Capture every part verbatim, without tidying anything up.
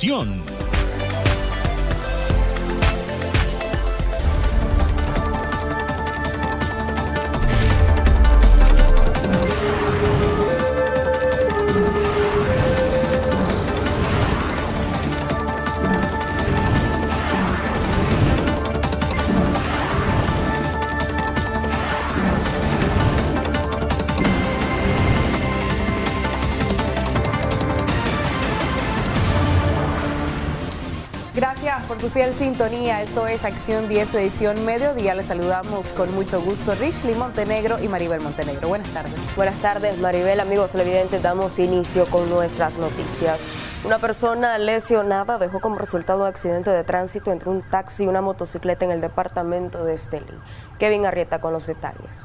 Univisión. Gracias por su fiel sintonía. Esto es Acción diez, edición mediodía. Les saludamos con mucho gusto Richly Montenegro y Maribel Montenegro. Buenas tardes. Buenas tardes, Maribel. Amigos televidentes, damos inicio con nuestras noticias. Una persona lesionada dejó como resultado un accidente de tránsito entre un taxi y una motocicleta en el departamento de Estelí. Kevin Arrieta con los detalles.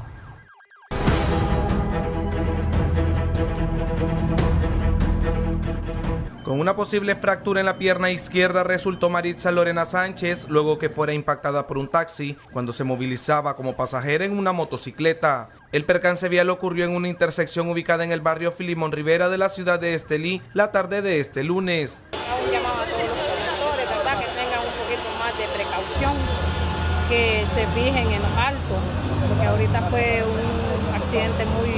Con una posible fractura en la pierna izquierda resultó Maritza Lorena Sánchez luego que fuera impactada por un taxi cuando se movilizaba como pasajera en una motocicleta. El percance vial ocurrió en una intersección ubicada en el barrio Filimón Rivera de la ciudad de Estelí la tarde de este lunes. Un llamado a todos los conductores, ¿verdad?, que tengan un poquito más de precaución, que se fijen en los altos, porque ahorita fue un accidente muy,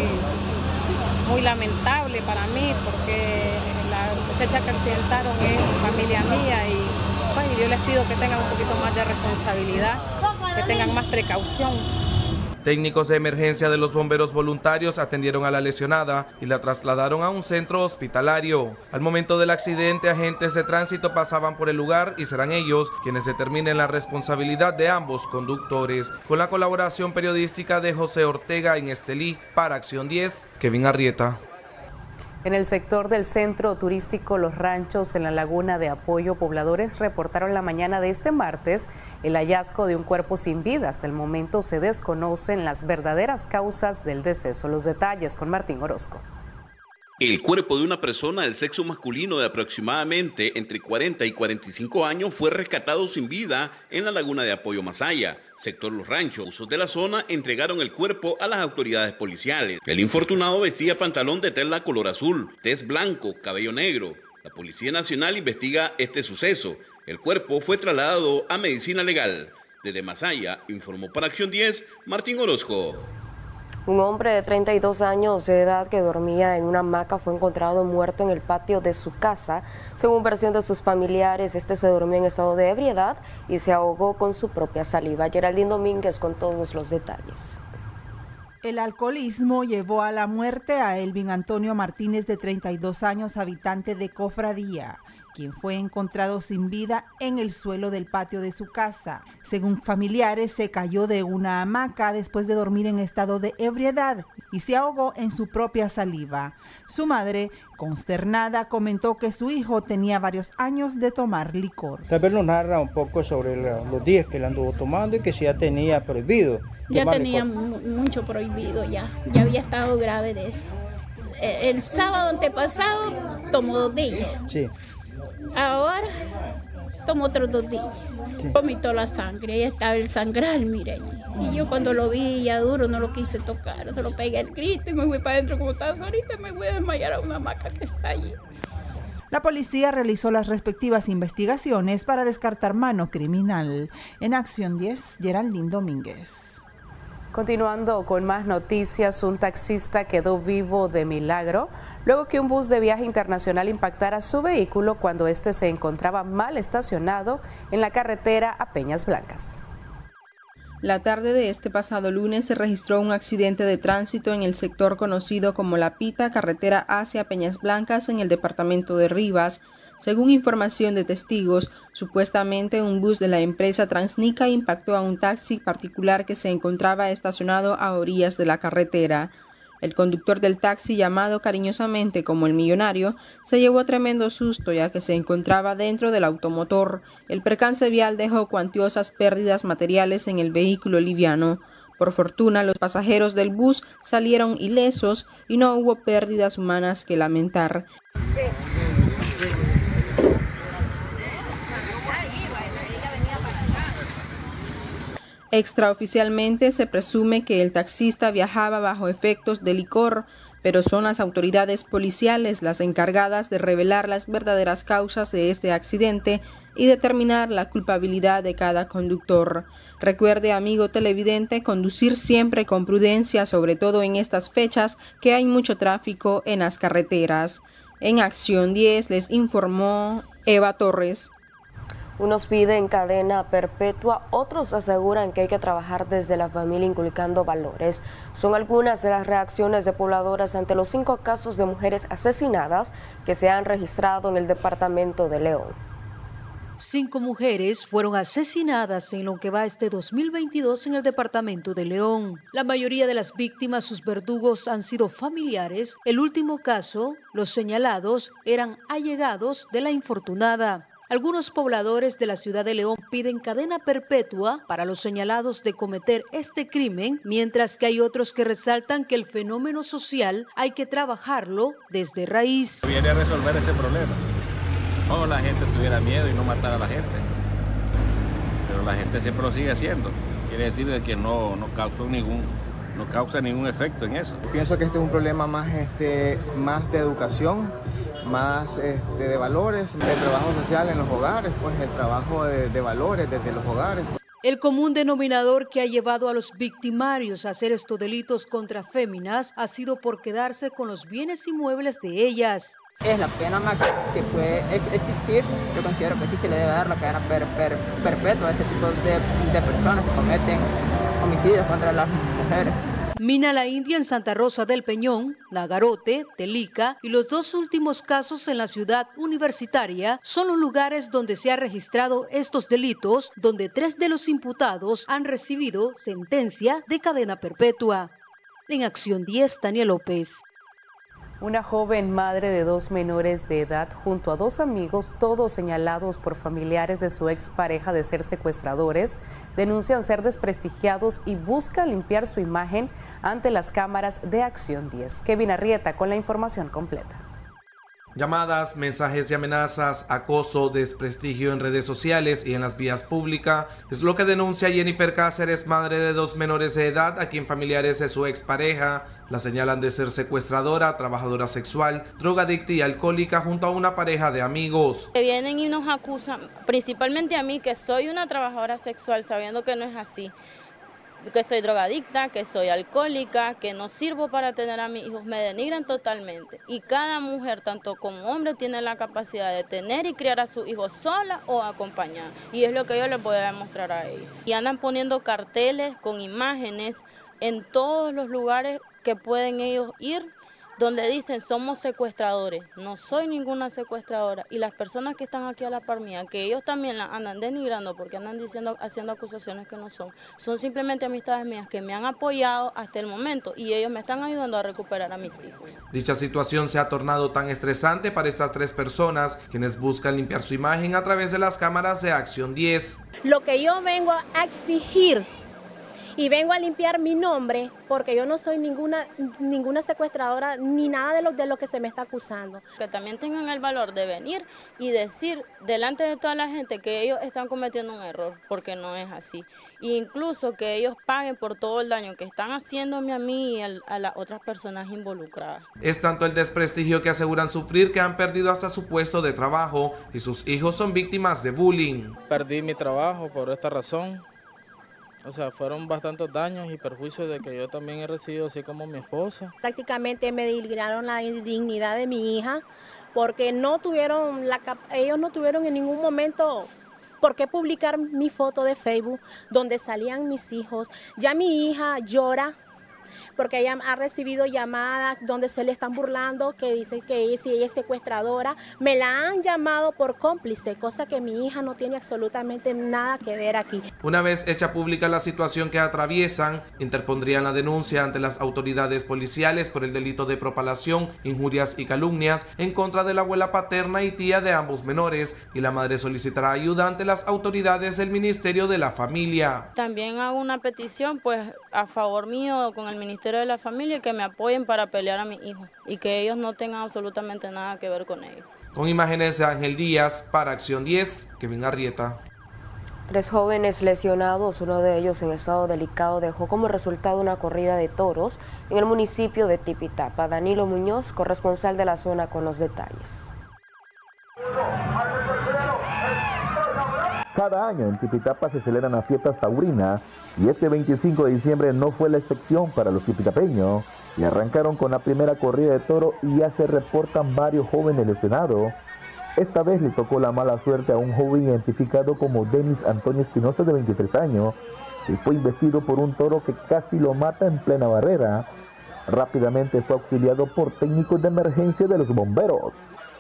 muy lamentable para mí, porque la muchacha que accidentaron es familia mía y pues, yo les pido que tengan un poquito más de responsabilidad, que tengan más precaución. Técnicos de emergencia de los bomberos voluntarios atendieron a la lesionada y la trasladaron a un centro hospitalario. Al momento del accidente, agentes de tránsito pasaban por el lugar y serán ellos quienes determinen la responsabilidad de ambos conductores. Con la colaboración periodística de José Ortega en Estelí, para Acción diez, Kevin Arrieta. En el sector del centro turístico Los Ranchos, en la laguna de Apoyo, pobladores reportaron la mañana de este martes el hallazgo de un cuerpo sin vida. Hasta el momento se desconocen las verdaderas causas del deceso. Los detalles con Martín Orozco. El cuerpo de una persona del sexo masculino de aproximadamente entre cuarenta y cuarenta y cinco años fue rescatado sin vida en la laguna de Apoyo Masaya, sector Los Ranchos. Usos de la zona entregaron el cuerpo a las autoridades policiales. El infortunado vestía pantalón de tela color azul, tez blanco, cabello negro. La Policía Nacional investiga este suceso. El cuerpo fue trasladado a medicina legal. Desde Masaya, informó para Acción diez, Martín Orozco. Un hombre de treinta y dos años de edad que dormía en una hamaca fue encontrado muerto en el patio de su casa. Según versión de sus familiares, este se durmió en estado de ebriedad y se ahogó con su propia saliva. Geraldine Domínguez con todos los detalles. El alcoholismo llevó a la muerte a Elvin Antonio Martínez, de treinta y dos años, habitante de Cofradía, quien fue encontrado sin vida en el suelo del patio de su casa. Según familiares, se cayó de una hamaca después de dormir en estado de ebriedad y se ahogó en su propia saliva. Su madre, consternada, comentó que su hijo tenía varios años de tomar licor. Tal vez nos narra un poco sobre los días que él anduvo tomando y que si ya tenía prohibido. Ya tenía mucho prohibido, ya, ya había estado grave de eso. El sábado antepasado tomó dos días. Sí. Ahora tomó otros dos días. Sí. Vomitó la sangre, ahí estaba el sangral, mire. Y yo cuando lo vi ya duro no lo quise tocar, solo pegué el grito y me fui para adentro como estaba ahorita, me voy a desmayar a una hamaca que está allí. La policía realizó las respectivas investigaciones para descartar mano criminal. En Acción diez, Geraldine Domínguez. Continuando con más noticias, un taxista quedó vivo de milagro luego que un bus de viaje internacional impactara su vehículo cuando este se encontraba mal estacionado en la carretera a Peñas Blancas. La tarde de este pasado lunes se registró un accidente de tránsito en el sector conocido como La Pita, carretera hacia Peñas Blancas, en el departamento de Rivas. Según información de testigos, supuestamente un bus de la empresa Transnica impactó a un taxi particular que se encontraba estacionado a orillas de la carretera. El conductor del taxi, llamado cariñosamente como el Millonario, se llevó tremendo susto ya que se encontraba dentro del automotor. El percance vial dejó cuantiosas pérdidas materiales en el vehículo liviano. Por fortuna, los pasajeros del bus salieron ilesos y no hubo pérdidas humanas que lamentar. Extraoficialmente se presume que el taxista viajaba bajo efectos de licor, pero son las autoridades policiales las encargadas de revelar las verdaderas causas de este accidente y determinar la culpabilidad de cada conductor. Recuerde, amigo televidente, conducir siempre con prudencia, sobre todo en estas fechas que hay mucho tráfico en las carreteras. En Acción diez les informó Eva Torres. Unos piden cadena perpetua, otros aseguran que hay que trabajar desde la familia inculcando valores. Son algunas de las reacciones de pobladoras ante los cinco casos de mujeres asesinadas que se han registrado en el departamento de León. Cinco mujeres fueron asesinadas en lo que va este dos mil veintidós en el departamento de León. La mayoría de las víctimas, sus verdugos, han sido familiares. El último caso, los señalados eran allegados de la infortunada. Algunos pobladores de la ciudad de León piden cadena perpetua para los señalados de cometer este crimen, mientras que hay otros que resaltan que el fenómeno social hay que trabajarlo desde raíz. Viene a resolver ese problema. No, la gente tuviera miedo y no matara a la gente, pero la gente siempre lo sigue haciendo. Quiere decir de que no, no causó ningún, no causa ningún efecto en eso. Pienso que este es un problema más, este, más de educación, más este, de valores, el trabajo social en los hogares, pues el trabajo de, de valores desde los hogares. El común denominador que ha llevado a los victimarios a hacer estos delitos contra féminas ha sido por quedarse con los bienes inmuebles de ellas. Es la pena máxima que puede existir. Yo considero que sí se le debe dar la cadena per, per, perpetua a ese tipo de, de personas que cometen homicidios contra las mujeres. Mina La India en Santa Rosa del Peñón, Nagarote, Telica y los dos últimos casos en la ciudad universitaria son los lugares donde se ha registrado estos delitos, donde tres de los imputados han recibido sentencia de cadena perpetua. En Acción diez, Tania López. Una joven madre de dos menores de edad junto a dos amigos, todos señalados por familiares de su expareja de ser secuestradores, denuncian ser desprestigiados y buscan limpiar su imagen ante las cámaras de Acción diez. Kevin Arrieta con la información completa. Llamadas, mensajes y amenazas, acoso, desprestigio en redes sociales y en las vías públicas es lo que denuncia Jennifer Cáceres, madre de dos menores de edad, a quien familiares de su expareja la señalan de ser secuestradora, trabajadora sexual, drogadicta y alcohólica junto a una pareja de amigos. Que vienen y nos acusan, principalmente a mí, que soy una trabajadora sexual, sabiendo que no es así. Que soy drogadicta, que soy alcohólica, que no sirvo para tener a mis hijos, me denigran totalmente. Y cada mujer, tanto como hombre, tiene la capacidad de tener y criar a sus hijos sola o acompañada. Y es lo que yo les voy a demostrar a ellos. Y andan poniendo carteles con imágenes en todos los lugares que pueden ellos ir, donde dicen somos secuestradores. No soy ninguna secuestradora. Y las personas que están aquí a la par mía, que ellos también la andan denigrando porque andan diciendo, haciendo acusaciones que no son, son simplemente amistades mías que me han apoyado hasta el momento y ellos me están ayudando a recuperar a mis hijos. Dicha situación se ha tornado tan estresante para estas tres personas, quienes buscan limpiar su imagen a través de las cámaras de Acción diez. Lo que yo vengo a exigir y vengo a limpiar mi nombre, porque yo no soy ninguna ninguna secuestradora ni nada de lo, de lo que se me está acusando. Que también tengan el valor de venir y decir delante de toda la gente que ellos están cometiendo un error, porque no es así. E incluso que ellos paguen por todo el daño que están haciéndome a mí y a, a las otras personas involucradas. Es tanto el desprestigio que aseguran sufrir que han perdido hasta su puesto de trabajo y sus hijos son víctimas de bullying. Perdí mi trabajo por esta razón. O sea, fueron bastantes daños y perjuicios de que yo también he recibido, así como mi esposa. Prácticamente me denigraron la dignidad de mi hija porque no tuvieron la, ellos no tuvieron en ningún momento por qué publicar mi foto de Facebook donde salían mis hijos. Ya mi hija llora porque ella ha recibido llamadas donde se le están burlando, que dicen que ella, si ella es secuestradora. Me la han llamado por cómplice, cosa que mi hija no tiene absolutamente nada que ver aquí. Una vez hecha pública la situación que atraviesan, interpondrían la denuncia ante las autoridades policiales por el delito de propalación, injurias y calumnias en contra de la abuela paterna y tía de ambos menores, y la madre solicitará ayuda ante las autoridades del Ministerio de la Familia. También hago una petición pues a favor mío con el Ministerio de la Familia, que me apoyen para pelear a mis hijos y que ellos no tengan absolutamente nada que ver con ellos. Con imágenes de Ángel Díaz para Acción diez, Kevin Arrieta. Tres jóvenes lesionados, uno de ellos en estado delicado, dejó como resultado una corrida de toros en el municipio de Tipitapa. Danilo Muñoz, corresponsal de la zona, con los detalles. Cada año en Tipitapa se celebran las fiestas taurinas y este veinticinco de diciembre no fue la excepción para los tipitapeños, y arrancaron con la primera corrida de toro y ya se reportan varios jóvenes lesionados. Esta vez le tocó la mala suerte a un joven identificado como Denis Antonio Espinosa, de veintitrés años, que fue investido por un toro que casi lo mata en plena barrera. Rápidamente fue auxiliado por técnicos de emergencia de los bomberos.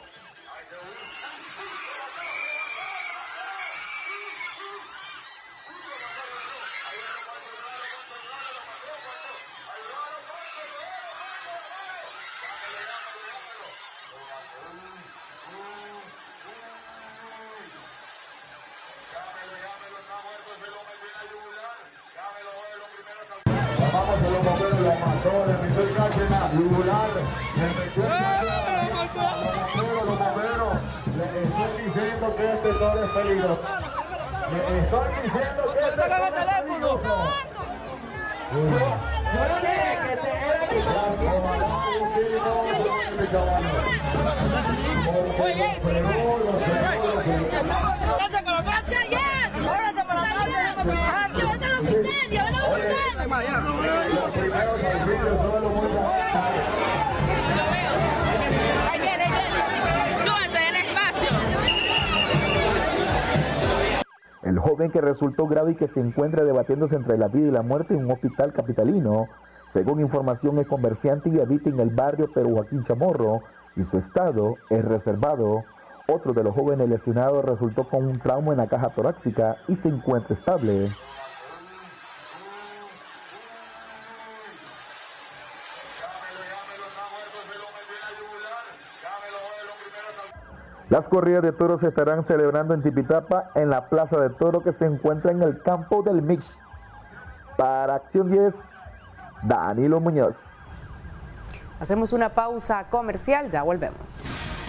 El joven que resultó grave y que se encuentra debatiéndose entre la vida y la muerte en un hospital capitalino, según información, es comerciante y habita en el barrio Pedro Joaquín Chamorro, y su estado es reservado. Otro de los jóvenes lesionados resultó con un trauma en la caja torácica y se encuentra estable. Las corridas de toros se estarán celebrando en Tipitapa, en la Plaza de Toro, que se encuentra en el campo del Mix. Para Acción diez, Danilo Muñoz. Hacemos una pausa comercial, ya volvemos.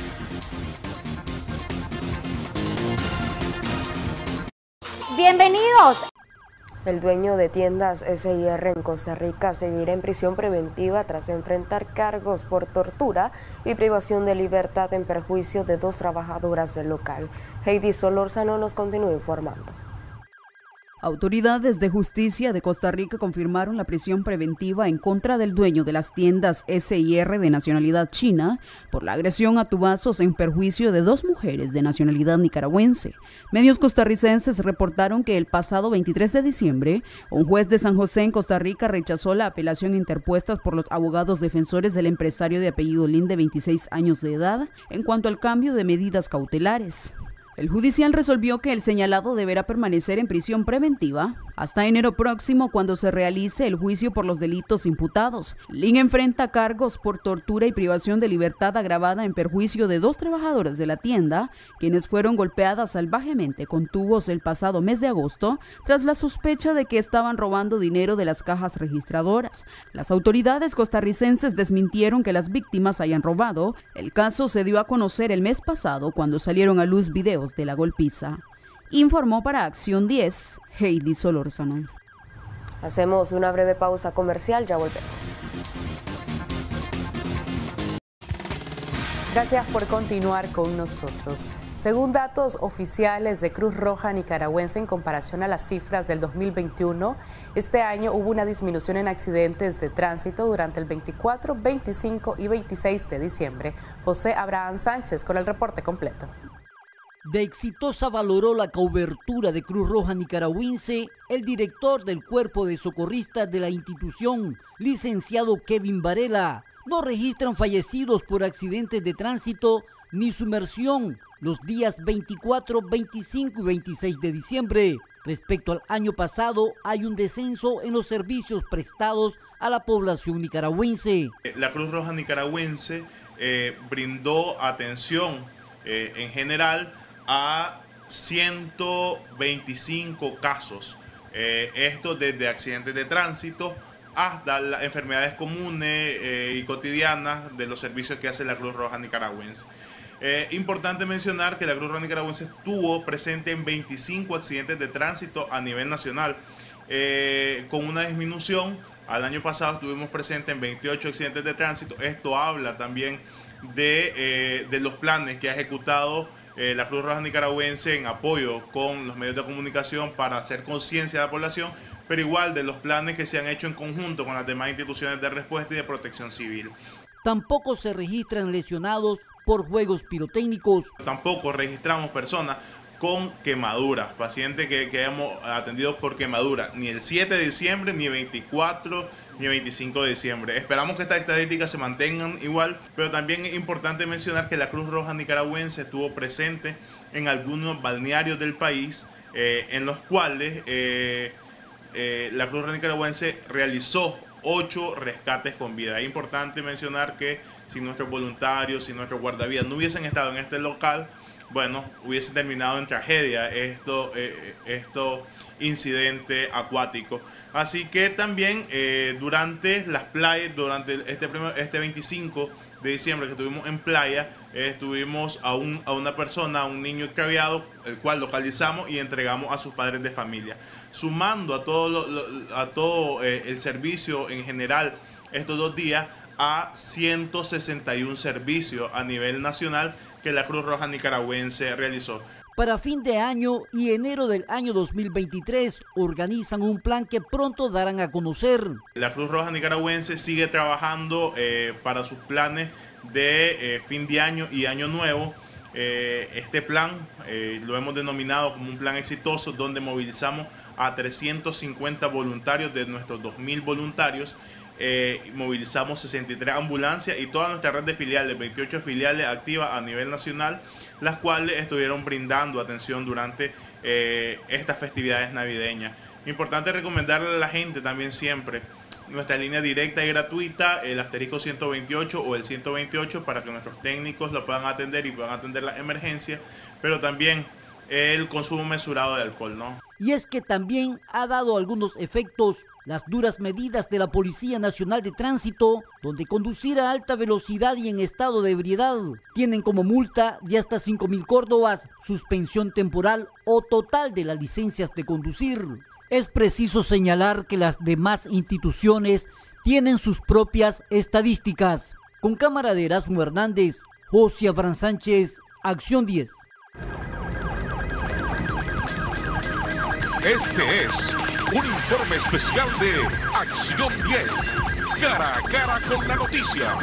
Bienvenidos. El dueño de tiendas S I R en Costa Rica seguirá en prisión preventiva tras enfrentar cargos por tortura y privación de libertad en perjuicio de dos trabajadoras del local. Heidi Solórzano nos continúa informando. Autoridades de justicia de Costa Rica confirmaron la prisión preventiva en contra del dueño de las tiendas S I R de nacionalidad china por la agresión a tubazos en perjuicio de dos mujeres de nacionalidad nicaragüense. Medios costarricenses reportaron que el pasado veintitrés de diciembre, un juez de San José en Costa Rica rechazó la apelación interpuesta por los abogados defensores del empresario de apellido Lin, de veintiséis años de edad, en cuanto al cambio de medidas cautelares. El judicial resolvió que el señalado deberá permanecer en prisión preventiva hasta enero próximo, cuando se realice el juicio por los delitos imputados. Lin enfrenta cargos por tortura y privación de libertad agravada en perjuicio de dos trabajadoras de la tienda, quienes fueron golpeadas salvajemente con tubos el pasado mes de agosto tras la sospecha de que estaban robando dinero de las cajas registradoras. Las autoridades costarricenses desmintieron que las víctimas hayan robado. El caso se dio a conocer el mes pasado cuando salieron a luz videos de la golpiza. Informó para Acción diez, Heidi Solórzano. Hacemos una breve pausa comercial, ya volvemos. Gracias por continuar con nosotros. Según datos oficiales de Cruz Roja Nicaragüense, en comparación a las cifras del dos mil veintiuno, este año hubo una disminución en accidentes de tránsito durante el veinticuatro, veinticinco y veintiséis de diciembre. José Abraham Sánchez con el reporte completo. De exitosa valoró la cobertura de Cruz Roja Nicaragüense el director del Cuerpo de Socorristas de la institución, licenciado Kevin Varela. No registran fallecidos por accidentes de tránsito ni sumersión los días veinticuatro, veinticinco y veintiséis de diciembre. Respecto al año pasado, hay un descenso en los servicios prestados a la población nicaragüense. La Cruz Roja Nicaragüense eh, brindó atención eh, en general a ciento veinticinco casos, eh, esto desde accidentes de tránsito hasta las enfermedades comunes eh, y cotidianas de los servicios que hace la Cruz Roja Nicaragüense. Eh, importante mencionar que la Cruz Roja Nicaragüense estuvo presente en veinticinco accidentes de tránsito a nivel nacional, eh, con una disminución. Al año pasado estuvimos presentes en veintiocho accidentes de tránsito. Esto habla también de, eh, de los planes que ha ejecutado eh, la Cruz Roja Nicaragüense en apoyo con los medios de comunicación para hacer conciencia de la población, pero igual de los planes que se han hecho en conjunto con las demás instituciones de respuesta y de protección civil. Tampoco se registran lesionados por juegos pirotécnicos. Tampoco registramos personas con quemaduras, pacientes que, que hemos atendido por quemadura, ni el siete de diciembre, ni el veinticuatro, ni el veinticinco de diciembre. Esperamos que estas estadísticas se mantengan igual, pero también es importante mencionar que la Cruz Roja Nicaragüense estuvo presente en algunos balnearios del país, eh, en los cuales eh, eh, la Cruz Roja Nicaragüense realizó ocho rescates con vida. Es importante mencionar que si nuestros voluntarios, si nuestros guardavidas no hubiesen estado en este local, bueno, hubiese terminado en tragedia esto, eh, esto incidente acuático. Así que también eh, durante las playas, durante este, este veinticinco de diciembre que estuvimos en playa, eh, estuvimos a, un, a una persona, a un niño extraviado, el cual localizamos y entregamos a sus padres de familia. Sumando a todo, lo, lo, a todo eh, el servicio en general estos dos días, a ciento sesenta y uno servicios a nivel nacional que la Cruz Roja Nicaragüense realizó. Para fin de año y enero del año dos mil veintitrés organizan un plan que pronto darán a conocer. La Cruz Roja Nicaragüense sigue trabajando eh, para sus planes de eh, fin de año y año nuevo. Eh, este plan eh, lo hemos denominado como un plan exitoso, donde movilizamos a trescientos cincuenta voluntarios de nuestros dos mil voluntarios. Eh, movilizamos sesenta y tres ambulancias y toda nuestra red de filiales, veintiocho filiales activas a nivel nacional, las cuales estuvieron brindando atención durante eh, estas festividades navideñas. Importante recomendarle a la gente también siempre nuestra línea directa y gratuita, el asterisco ciento veintiocho o el ciento veintiocho, para que nuestros técnicos lo puedan atender y puedan atender las emergencias, pero también el consumo mesurado de alcohol, ¿no? Y es que también ha dado algunos efectos las duras medidas de la Policía Nacional de Tránsito, donde conducir a alta velocidad y en estado de ebriedad tienen como multa de hasta cinco mil córdobas, suspensión temporal o total de las licencias de conducir. Es preciso señalar que las demás instituciones tienen sus propias estadísticas. Con cámara de Erasmo Hernández, José Abraham Sánchez, Acción diez. Este es un informe especial de Acción diez, cara a cara con la noticia.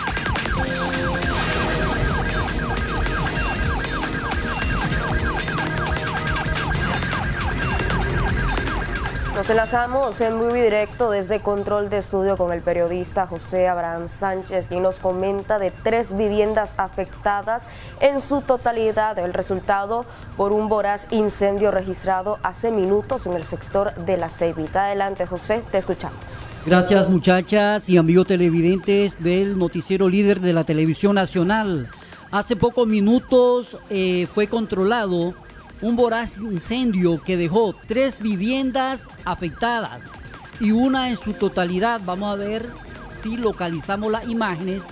Nos enlazamos en muy directo desde Control de Estudio con el periodista José Abraham Sánchez, quien nos comenta de tres viviendas afectadas en su totalidad, el resultado por un voraz incendio registrado hace minutos en el sector de La Ceibita. Adelante, José, te escuchamos. Gracias, muchachas y amigos televidentes del noticiero líder de la televisión nacional. Hace pocos minutos eh, fue controlado un voraz incendio que dejó tres viviendas afectadas y una en su totalidad. Vamos a ver si localizamos las imágenes.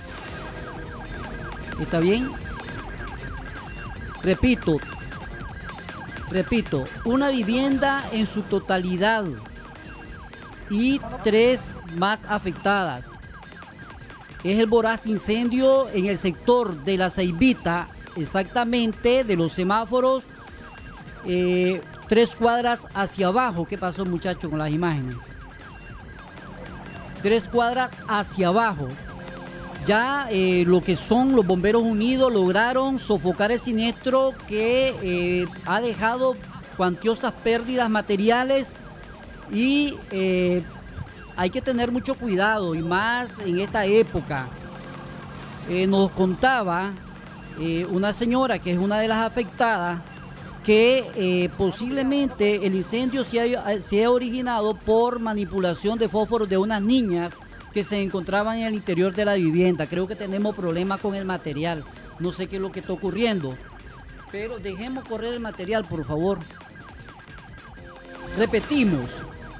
¿Está bien? Repito, repito, una vivienda en su totalidad y tres más afectadas. Es el voraz incendio en el sector de La Ceibita, exactamente de los semáforos. Eh, tres cuadras hacia abajo. ¿Qué pasó, muchachos, con las imágenes? Tres cuadras hacia abajo. Ya eh, lo que son los bomberos unidos lograron sofocar el siniestro que eh, ha dejado cuantiosas pérdidas materiales y eh, hay que tener mucho cuidado, y más en esta época. Eh, nos contaba eh, una señora que es una de las afectadas que eh, posiblemente el incendio se ha, se ha originado por manipulación de fósforos de unas niñas que se encontraban en el interior de la vivienda. Creo que tenemos problemas con el material. No sé qué es lo que está ocurriendo, pero dejemos correr el material, por favor. Repetimos,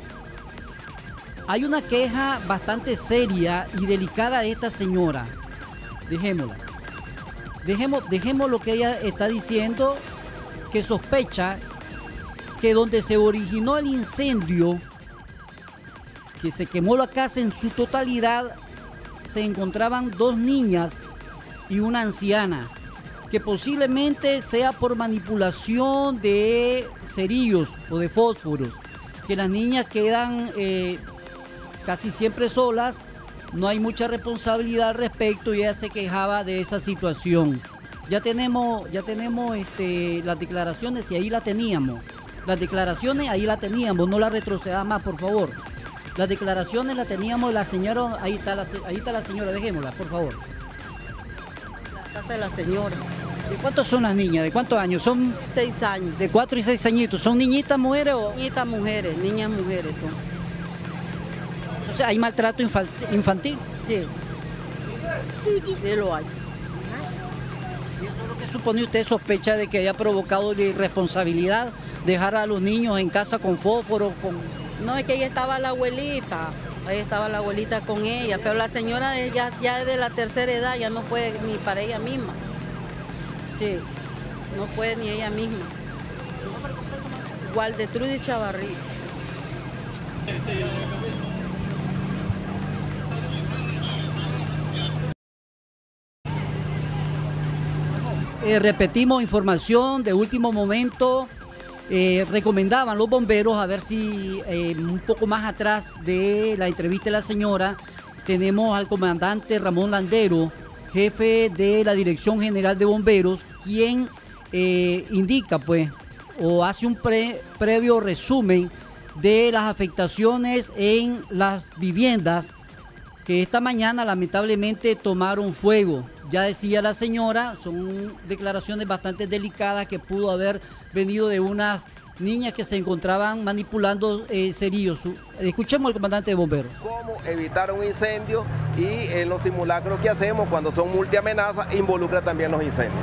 hay una queja bastante seria y delicada de esta señora. Dejémosla. dejemos, dejemos lo que ella está diciendo, que sospecha que donde se originó el incendio, que se quemó la casa en su totalidad, se encontraban dos niñas y una anciana, que posiblemente sea por manipulación de cerillos o de fósforos, que las niñas quedan eh, casi siempre solas, no hay mucha responsabilidad al respecto y ella se quejaba de esa situación. Ya tenemos, ya tenemos este, las declaraciones y ahí la teníamos. Las declaraciones ahí la teníamos, no la retroceda más, por favor. Las declaraciones las teníamos, la señora, ahí está la, ahí está la señora, dejémosla, por favor. La casa de la señora. ¿De cuántos son las niñas? ¿De cuántos años? Son seis años. De cuatro y seis añitos. ¿Son niñitas mujeres o...? Niñitas mujeres, niñas mujeres son. Entonces, ¿hay maltrato infantil? Sí. Sí lo hay. ¿Y eso es lo que supone usted sospecha de que haya provocado la irresponsabilidad, dejar a los niños en casa con fósforo, con... No, es que ahí estaba la abuelita, ahí estaba la abuelita con ella, pero la señora ya, ya es de la tercera edad, ya no puede ni para ella misma. Sí, no puede ni ella misma. Waldetrudis Chavarri. Eh, repetimos información de último momento. Eh, recomendaban los bomberos, a ver si eh, un poco más atrás de la entrevista de la señora, tenemos al comandante Ramón Landero, jefe de la Dirección General de Bomberos, quien eh, indica pues o hace un pre, previo resumen de las afectaciones en las viviendas que esta mañana lamentablemente tomaron fuego. Ya decía la señora, son declaraciones bastante delicadas que pudo haber venido de unas niñas que se encontraban manipulando eh, cerillos. Escuchemos al comandante de bomberos. Cómo evitar un incendio y en los simulacros que hacemos cuando son multiamenazas involucra también los incendios.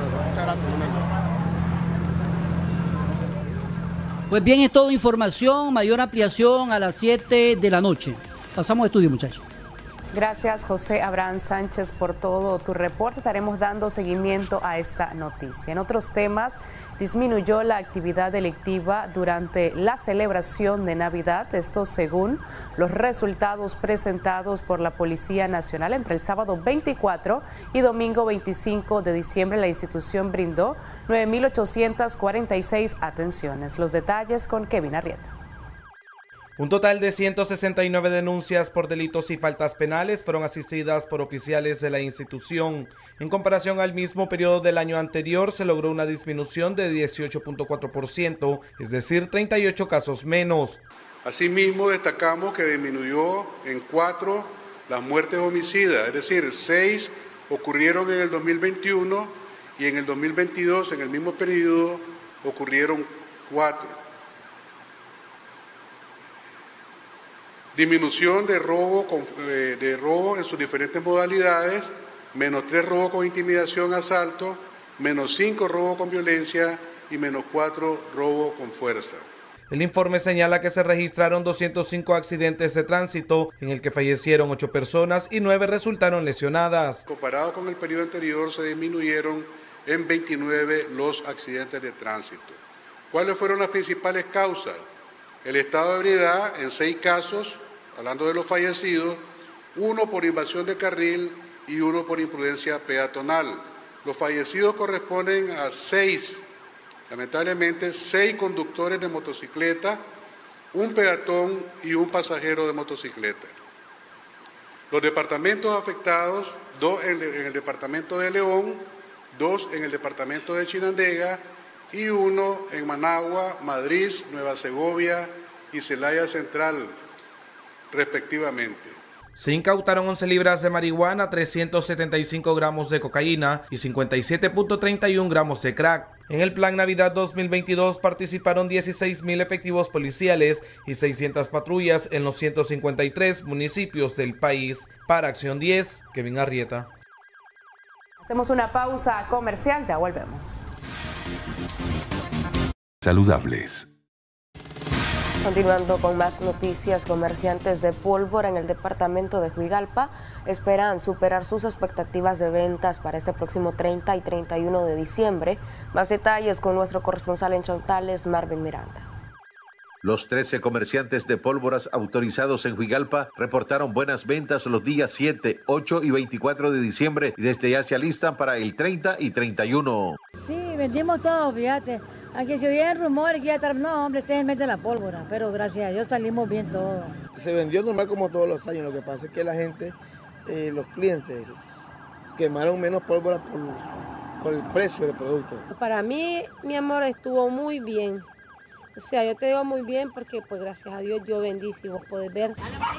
Pues bien, es toda información, mayor ampliación a las siete de la noche. Pasamos a estudio, muchachos. Gracias, José Abraham Sánchez, por todo tu reporte. Estaremos dando seguimiento a esta noticia. En otros temas, disminuyó la actividad delictiva durante la celebración de Navidad. Esto según los resultados presentados por la Policía Nacional. Entre el sábado veinticuatro y domingo veinticinco de diciembre, la institución brindó nueve mil ochocientas cuarenta y seis atenciones. Los detalles con Kevin Arrieta. Un total de ciento sesenta y nueve denuncias por delitos y faltas penales fueron asistidas por oficiales de la institución. En comparación al mismo periodo del año anterior, se logró una disminución de dieciocho punto cuatro por ciento, es decir, treinta y ocho casos menos. Asimismo, destacamos que disminuyó en cuatro las muertes homicidas, es decir, seis ocurrieron en el dos mil veintiuno y en el dos mil veintidós, en el mismo periodo, ocurrieron cuatro. Disminución de robo, con, eh, de robo en sus diferentes modalidades, menos tres robos con intimidación, asalto, menos cinco robos con violencia y menos cuatro robos con fuerza. El informe señala que se registraron doscientos cinco accidentes de tránsito, en el que fallecieron ocho personas y nueve resultaron lesionadas. Comparado con el periodo anterior, se disminuyeron en veintinueve los accidentes de tránsito. ¿Cuáles fueron las principales causas? El estado de ebriedad en seis casos, hablando de los fallecidos, uno por invasión de carril y uno por imprudencia peatonal. Los fallecidos corresponden a seis, lamentablemente, seis conductores de motocicleta, un peatón y un pasajero de motocicleta. Los departamentos afectados, dos en el departamento de León, dos en el departamento de Chinandega y uno en Managua, Madrid, Nueva Segovia y Celaya Central, respectivamente. Se incautaron once libras de marihuana, trescientos setenta y cinco gramos de cocaína y cincuenta y siete punto treinta y uno gramos de crack. En el Plan Navidad dos mil veintidós participaron dieciséis mil efectivos policiales y seiscientas patrullas en los ciento cincuenta y tres municipios del país. Para Acción diez, Kevin Arrieta. Hacemos una pausa comercial, ya volvemos. Saludables. Continuando con más noticias, comerciantes de pólvora en el departamento de Huigalpa esperan superar sus expectativas de ventas para este próximo treinta y treinta y uno de diciembre. Más detalles con nuestro corresponsal en Chontales, Marvin Miranda. Los trece comerciantes de pólvoras autorizados en Huigalpa reportaron buenas ventas los días siete, ocho y veinticuatro de diciembre y desde ya se alistan para el treinta y treinta y uno. Sí, vendimos todo, fíjate. Aunque se oían rumores que ya estar, no, hombre, ustedes meten la pólvora, pero gracias a Dios salimos bien todo. Se vendió normal como todos los años, lo que pasa es que la gente, eh, los clientes, quemaron menos pólvora por, por el precio del producto. Para mí, mi amor, estuvo muy bien. O sea, yo te digo muy bien porque, pues, gracias a Dios yo vendí, si vos podés ver.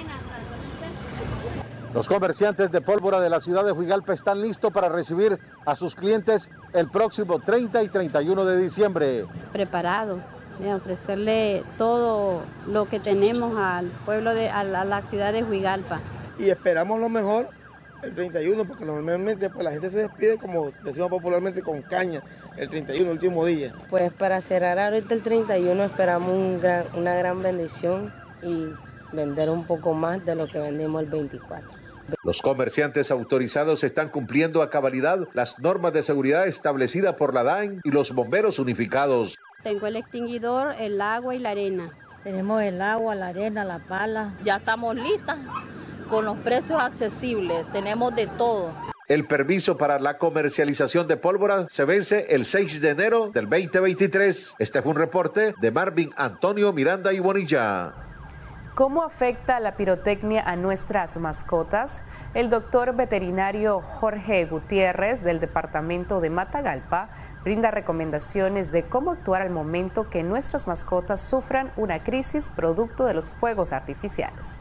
Los comerciantes de pólvora de la ciudad de Huigalpa están listos para recibir a sus clientes el próximo treinta y treinta y uno de diciembre. Preparado, de ofrecerle todo lo que tenemos al pueblo, de, a, la, a la ciudad de Huigalpa. Y esperamos lo mejor el treinta y uno, porque normalmente pues, la gente se despide, como decimos popularmente, con caña, el treinta y uno, último día. Pues para cerrar ahorita el treinta y uno esperamos un gran, una gran bendición y vender un poco más de lo que vendimos el veinticuatro. Los comerciantes autorizados están cumpliendo a cabalidad las normas de seguridad establecidas por la D A N y los bomberos unificados. Tengo el extinguidor, el agua y la arena. Tenemos el agua, la arena, la pala. Ya estamos listas, con los precios accesibles, tenemos de todo. El permiso para la comercialización de pólvora se vence el seis de enero del veinte veintitrés. Este fue un reporte de Marvin Antonio Miranda y Bonilla. ¿Cómo afecta la pirotecnia a nuestras mascotas? El doctor veterinario Jorge Gutiérrez del departamento de Matagalpa brinda recomendaciones de cómo actuar al momento que nuestras mascotas sufran una crisis producto de los fuegos artificiales.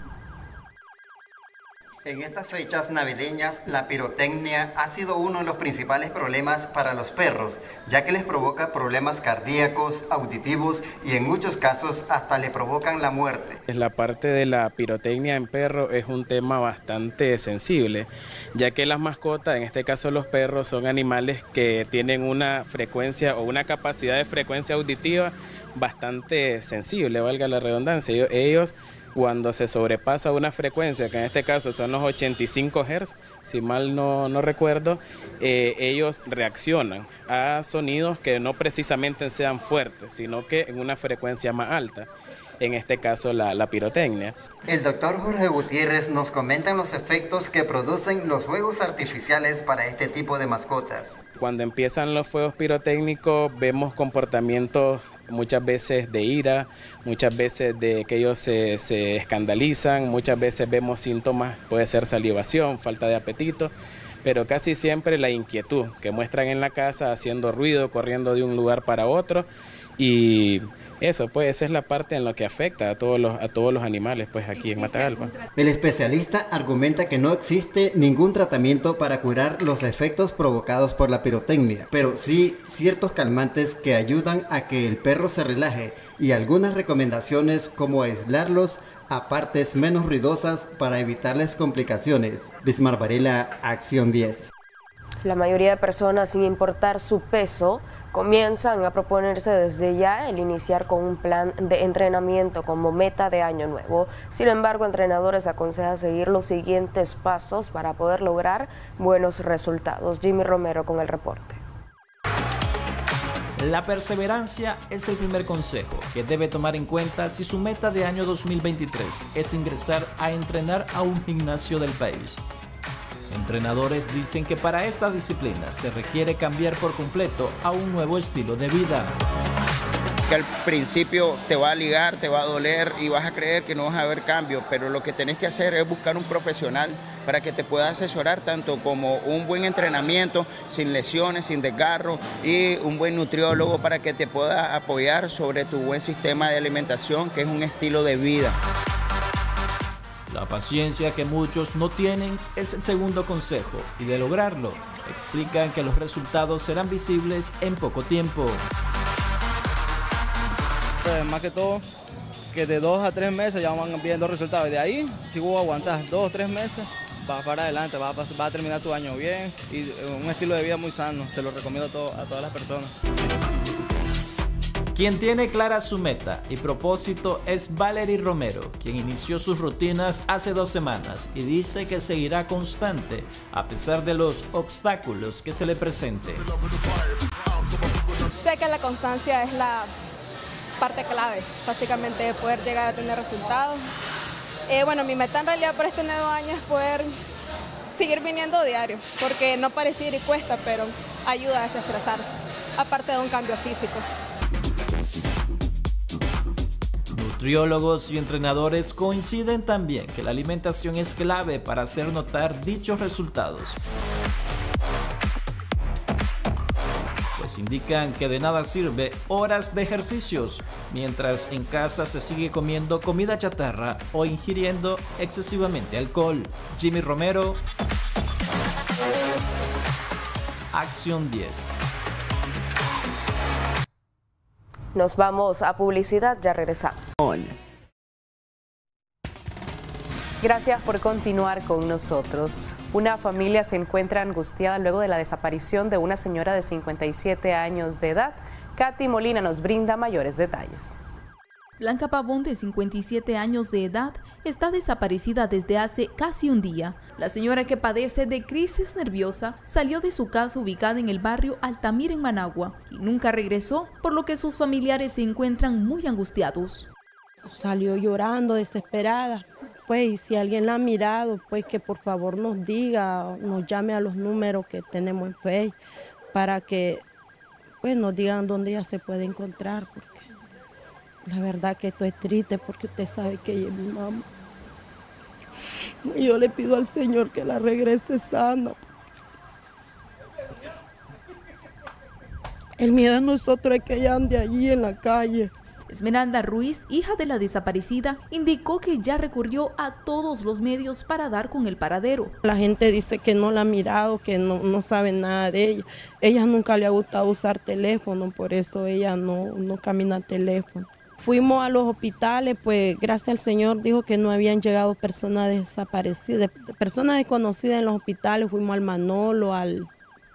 En estas fechas navideñas, la pirotecnia ha sido uno de los principales problemas para los perros, ya que les provoca problemas cardíacos, auditivos y en muchos casos hasta le provocan la muerte. La parte de la pirotecnia en perros es un tema bastante sensible, ya que las mascotas, en este caso los perros, son animales que tienen una frecuencia o una capacidad de frecuencia auditiva bastante sensible, valga la redundancia. Ellos, ellos cuando se sobrepasa una frecuencia, que en este caso son los ochenta y cinco hertz, si mal no, no recuerdo, eh, ellos reaccionan a sonidos que no precisamente sean fuertes, sino que en una frecuencia más alta, en este caso la, la pirotecnia. El doctor Jorge Gutiérrez nos comenta los efectos que producen los fuegos artificiales para este tipo de mascotas. Cuando empiezan los fuegos pirotécnicos vemos comportamientos muchas veces de ira, muchas veces de que ellos se, se escandalizan, muchas veces vemos síntomas, puede ser salivación, falta de apetito, pero casi siempre la inquietud que muestran en la casa, haciendo ruido, corriendo de un lugar para otro, y eso pues esa es la parte en la que afecta a todos los, a todos los animales pues aquí en Matagalpa. El especialista argumenta que no existe ningún tratamiento para curar los efectos provocados por la pirotecnia, pero sí ciertos calmantes que ayudan a que el perro se relaje y algunas recomendaciones como aislarlos a partes menos ruidosas para evitarles complicaciones. Bismar Varela, Acción diez. La mayoría de personas, sin importar su peso, comienzan a proponerse desde ya el iniciar con un plan de entrenamiento como meta de año nuevo. Sin embargo, entrenadores aconsejan seguir los siguientes pasos para poder lograr buenos resultados. Jimmy Romero con el reporte. La perseverancia es el primer consejo que debe tomar en cuenta si su meta de año dos mil veintitrés es ingresar a entrenar a un gimnasio del país. Entrenadores dicen que para esta disciplina se requiere cambiar por completo a un nuevo estilo de vida. Que al principio te va a ligar, te va a doler y vas a creer que no vas a ver cambio, pero lo que tenés que hacer es buscar un profesional para que te pueda asesorar tanto como un buen entrenamiento, sin lesiones, sin desgarro, y un buen nutriólogo para que te pueda apoyar sobre tu buen sistema de alimentación, que es un estilo de vida. La paciencia que muchos no tienen es el segundo consejo, y de lograrlo, explican que los resultados serán visibles en poco tiempo. Más que todo, que de dos a tres meses ya van viendo resultados. De ahí, si vos aguantás dos o tres meses, vas para adelante, vas a, vas a terminar tu año bien y un estilo de vida muy sano. Se lo recomiendo a, todo, a todas las personas. Quien tiene clara su meta y propósito es Valerie Romero, quien inició sus rutinas hace dos semanas y dice que seguirá constante a pesar de los obstáculos que se le presenten. Sé que la constancia es la parte clave, básicamente, de poder llegar a tener resultados. Eh, bueno, mi meta en realidad para este nuevo año es poder seguir viniendo diario, porque no parece ir y cuesta, pero ayuda a desestresarse, aparte de un cambio físico. Nutriólogos y entrenadores coinciden también que la alimentación es clave para hacer notar dichos resultados. Pues indican que de nada sirve horas de ejercicios, mientras en casa se sigue comiendo comida chatarra o ingiriendo excesivamente alcohol. Jimmy Romero, Acción diez. Nos vamos a publicidad, ya regresamos. Gracias por continuar con nosotros. Una familia se encuentra angustiada luego de la desaparición de una señora de cincuenta y siete años de edad. Katy Molina nos brinda mayores detalles. Blanca Pavón, de cincuenta y siete años de edad, está desaparecida desde hace casi un día. La señora, que padece de crisis nerviosa, salió de su casa ubicada en el barrio Altamira, en Managua, y nunca regresó, por lo que sus familiares se encuentran muy angustiados. Salió llorando, desesperada. Pues, y si alguien la ha mirado, pues que por favor nos diga, nos llame a los números que tenemos en Facebook, para que pues nos digan dónde ella se puede encontrar, porque la verdad que esto es triste, porque usted sabe que ella es mi mamá. Y yo le pido al Señor que la regrese sana. El miedo de nosotros es que ella ande allí en la calle. Esmeralda Ruiz, hija de la desaparecida, indicó que ya recurrió a todos los medios para dar con el paradero. La gente dice que no la ha mirado, que no, no sabe nada de ella. Ella nunca le ha gustado usar teléfono, por eso ella no, no camina al teléfono. Fuimos a los hospitales, pues gracias al Señor dijo que no habían llegado personas desaparecidas, personas desconocidas en los hospitales. Fuimos al Manolo, al,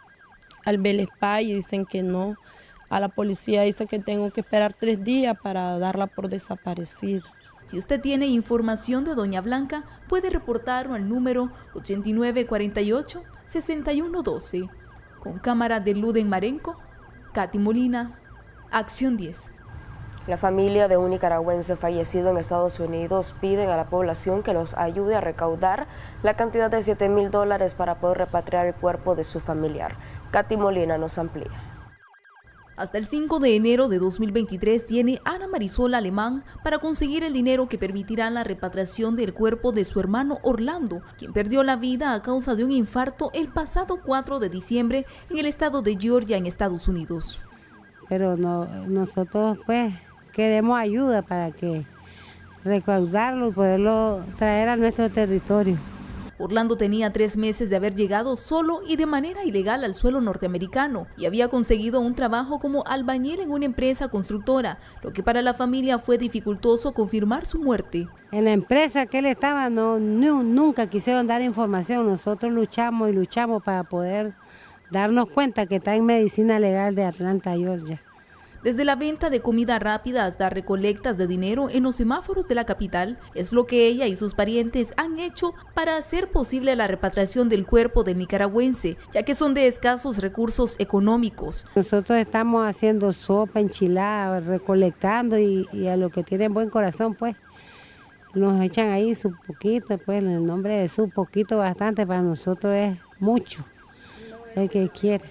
al Belespá, y dicen que no. A la policía dice que tengo que esperar tres días para darla por desaparecida. Si usted tiene información de doña Blanca, puede reportarlo al número ochenta y nueve cuarenta y ocho, sesenta y uno doce. Con cámara de Luden Marenco, Katy Molina, Acción diez. La familia de un nicaragüense fallecido en Estados Unidos piden a la población que los ayude a recaudar la cantidad de siete mil dólares para poder repatriar el cuerpo de su familiar. Katy Molina nos amplía. Hasta el cinco de enero de dos mil veintitrés tiene Ana Marisol Alemán para conseguir el dinero que permitirá la repatriación del cuerpo de su hermano Orlando, quien perdió la vida a causa de un infarto el pasado cuatro de diciembre en el estado de Georgia, en Estados Unidos. Pero no, nosotros pues queremos ayuda para que recaudarlo y poderlo traer a nuestro territorio. Orlando tenía tres meses de haber llegado solo y de manera ilegal al suelo norteamericano y había conseguido un trabajo como albañil en una empresa constructora, lo que para la familia fue dificultoso confirmar su muerte. En la empresa que él estaba no, no, nunca quisieron dar información. Nosotros luchamos y luchamos para poder darnos cuenta que está en medicina legal de Atlanta, Georgia. Desde la venta de comida rápida hasta recolectas de dinero en los semáforos de la capital, es lo que ella y sus parientes han hecho para hacer posible la repatriación del cuerpo del nicaragüense, ya que son de escasos recursos económicos. Nosotros estamos haciendo sopa, enchilada, recolectando y, y a los que tienen buen corazón, pues, nos echan ahí su poquito, pues, en el nombre de su poquito bastante, para nosotros es mucho, el que quiera.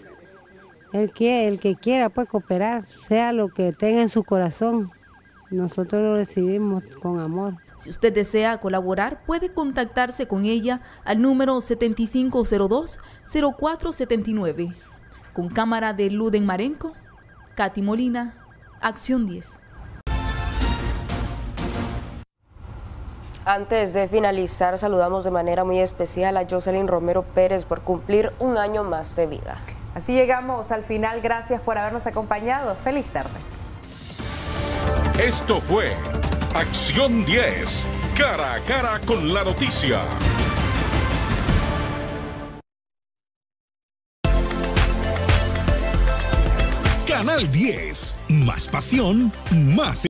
El que, el que quiera pues cooperar, sea lo que tenga en su corazón, nosotros lo recibimos con amor. Si usted desea colaborar, puede contactarse con ella al número setenta y cinco cero dos, cero cuatro setenta y nueve. Con cámara de Luden Marenco, Katy Molina, Acción diez. Antes de finalizar, saludamos de manera muy especial a Jocelyn Romero Pérez por cumplir un año más de vida. Así llegamos al final. Gracias por habernos acompañado. Feliz tarde. Esto fue Acción diez, cara a cara con la noticia. Canal diez, más pasión, más